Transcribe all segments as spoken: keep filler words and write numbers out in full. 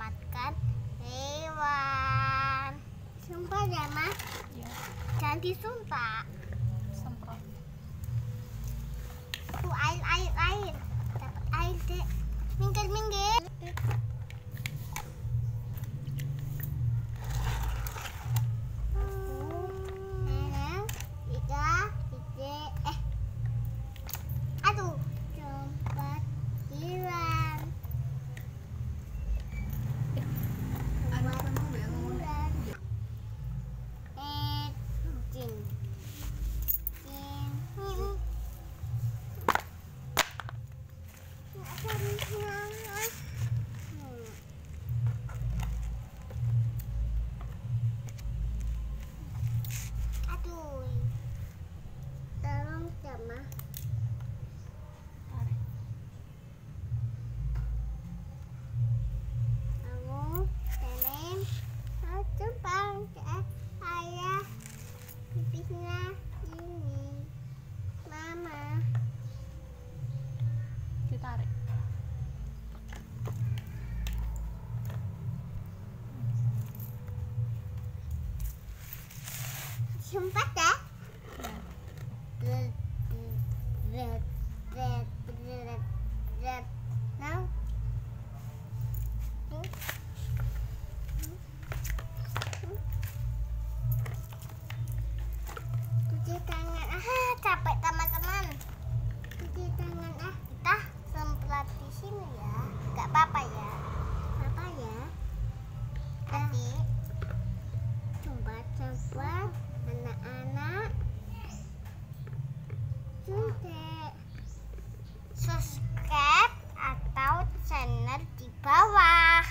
menyelamatkan hewan. Sumpah ya, Mas? Ya. Jangan disumpah. Semprot. Tuh, air, air, air. Dapat air, Dek. Minggir, minggir. Aduh, tolong sama. Kamu temen tumpang ke ayah pipisnya ini, mama. Ditarik. Sumpah deh. Red, red, red, red. Now. Cuci tangan. Ah, capek teman-teman. Cuci tangan ah. Kita semprot di sini ya. Gak apa-apa ya. Apa ya? Adik. Coba-coba anak-anak. Sudah subscribe atau channel di bawah.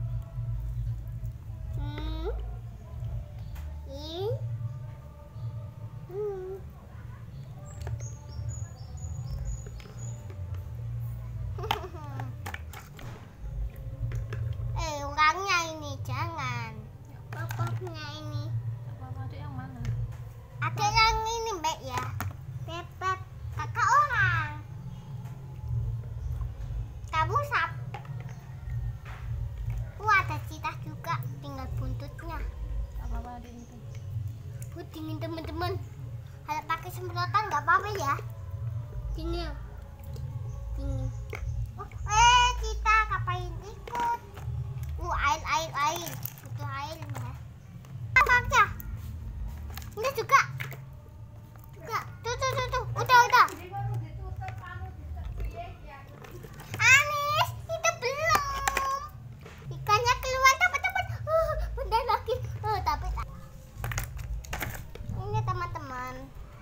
Hmm. Ini. Hmm. eh, orangnya ini jangan. Pokoknya ini. Apa adik yang mana? Ada yang ini, Mbak ya. Bebek kakak orang. Kamu sap. Wah, ada cita juga, tinggal buntutnya. Apa adik itu? Bu, dingin teman-teman. Kalau pakai semprotan nggak apa-apa ya. Dingin. Dingin. Oh, eh, kita ngapain ikut? Uh, air, air, air. Butuh air ya. Apa aja? Ini juga. Juga. Tuh, tuh, tuh, tuh. Udah, udah. Anis, itu belum. Ikannya keluar, teman-teman. Uh, bentar lagi. Uh, tapi ini teman-teman.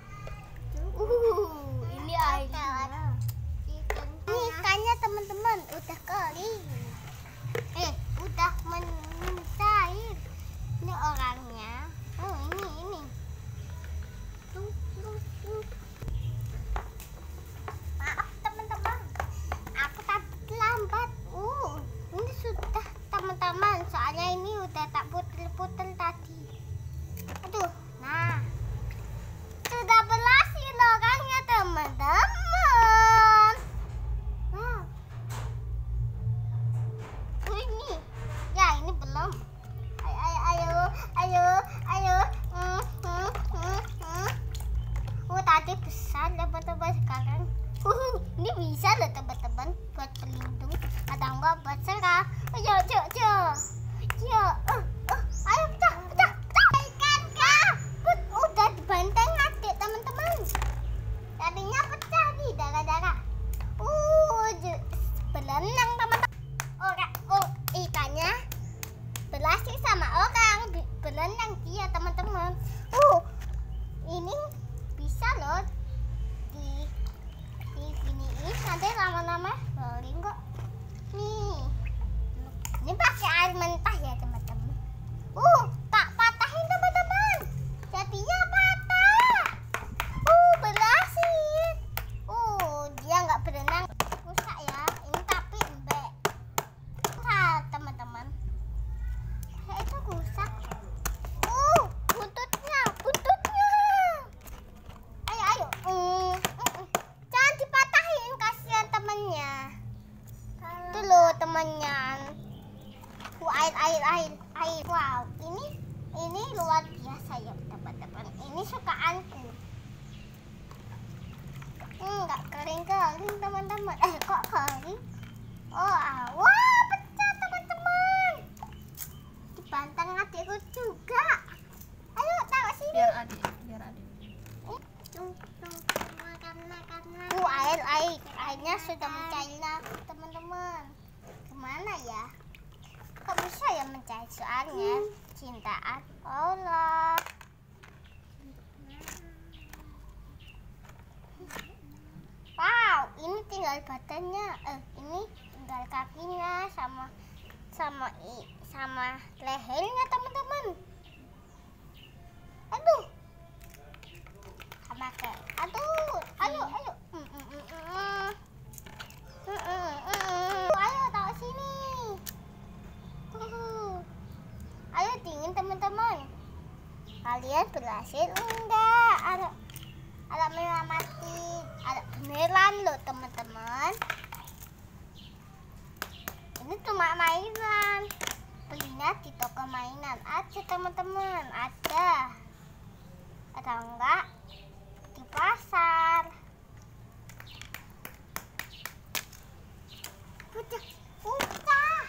Uh, ini airnya. Ini ikannya teman-teman udah kering. Eh, udah mencair. Ini orangnya. Oh, ini ini. Tuh, tuh, tuh. Maaf teman-teman. Aku tadi terlambat. Uh, ini sudah teman-teman. Soalnya ini udah tak putel-putel tadi. Aduh, nah. Sudah berhasil orangnya teman-teman. Wow. Oh, ini. Ya, ini belum. Ayo, ayo, ayo, ayo. Hmm, hmm, hmm, hmm. Oh, tadi besar teman-teman, sekarang. Uh, ini bisa loh teman-teman buat pelindung atau enggak buat serang. Ayo, ayo, ayo. Ayo, uh, uh, ayo pecah, pecah, pecah. Ikan kah? Udah dibanteng adik teman-teman. Tadinya pecah nih darah-darah. Uh, berenang teman-teman. Orang, oh, ikannya berhasil sama orang berenang dia teman-teman. Uh, ini bisa loh di di giniin nanti lama-lama boleh kok. Nih, ini pakai air mentah ya teman-teman. Enggak kering-kering teman-teman. Eh kok kering? Oh, ah. Wah, pecah teman-teman. Dibantang adikku juga. Ayo taruh sini. Biar adik, biar adik. Uh, air, air, airnya sudah mencair teman-teman. Gimana ya? Kok bisa ya mencair soalnya cintaan Allah. Wow, ini tinggal badannya, eh ini tinggal kakinya sama sama i, sama lehernya teman-teman. Aduh, sama kayak, aduh, ayo, ayo, mm, mm, mm, mm, mm. Mm, mm, mm. Ayo taruh sini. Uh. Ayo dingin teman-teman. Kalian berhasil enggak? Ada, ada menyelamatin. Ada beneran loh teman-teman. Ini cuma mainan. Belinya di toko mainan aja teman-teman. Ada. Ada enggak? Di pasar. Udah, udah.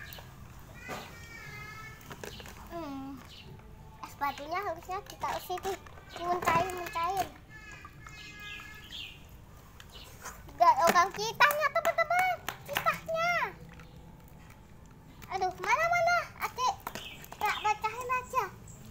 Hmm. Es batunya harusnya ditaruh sini. Mencair, mencair. Gak orang kitanya teman-teman. Kitanya. Aduh, mana-mana? Adik. Gak pecahin aja.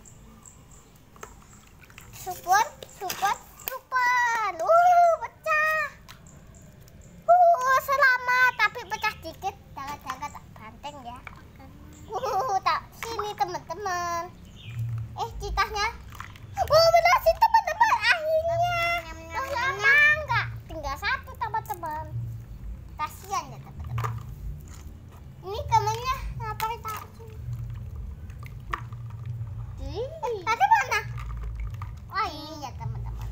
Support, support, support. Uh, pecah. Uh, selamat. Tapi pecah dikit. Jangan-jangan tak banteng ya. Uh, tak sini teman-teman. Eh, citahnya. Oh, berhasil teman-teman. Akhirnya. Oh, lama enggak? Tinggal satu teman-teman. Kasihan ya teman-teman. Ini temennya ngapain tak sini? Eh, tadi mana? Oh iya teman-teman.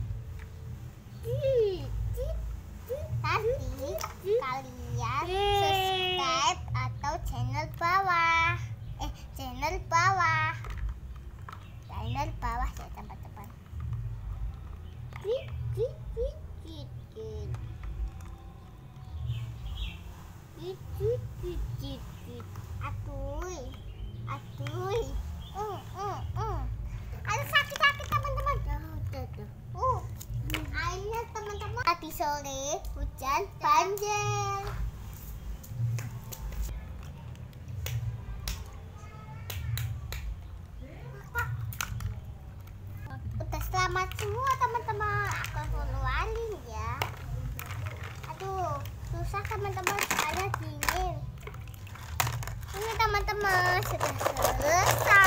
Tadi kalian subscribe atau channel bawah. Eh, channel bawah. Channel bawah ya teman-teman. Aduh, aduh, uh, uh, uh. Ada sakit-sakit teman-teman. Uh, airnya teman-teman. Tadi sore hujan banjir. Udah selamat semua teman-teman. Aku keluarin ya. Aduh, susah teman-teman soalnya dingin. Ini teman-teman sudah selesai.